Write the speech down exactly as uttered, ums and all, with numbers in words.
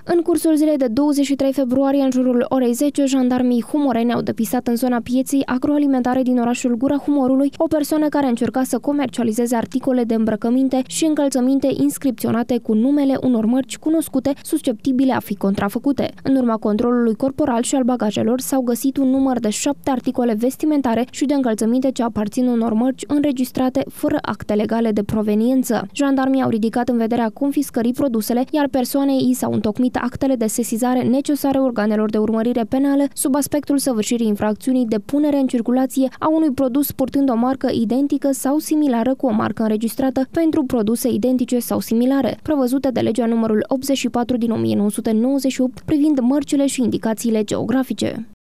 În cursul zilei de douăzeci și trei februarie, în jurul orei zece, jandarmii humoreni au depistat în zona pieței agroalimentare din orașul Gura Humorului o persoană care încerca să comercializeze articole de îmbrăcăminte și încălțăminte inscripționate cu numele unor mărci cunoscute susceptibile a fi contrafăcute. În urma controlului corporal și al bagajelor s-au găsit un număr de șapte articole vestimentare și de încălțăminte ce aparțin unor mărci înregistrate fără acte legale de proveniență. Jandarmii au ridicat în vederea confiscării produsele, iar persoanei i s-au întocmit actele de sesizare necesare organelor de urmărire penală sub aspectul săvârșirii infracțiunii de punere în circulație a unui produs purtând o marcă identică sau similară cu o marcă înregistrată pentru produse identice sau similare, prevăzute de legea numărul optzeci și patru din o mie nouă sute nouăzeci și opt privind mărcile și indicațiile geografice.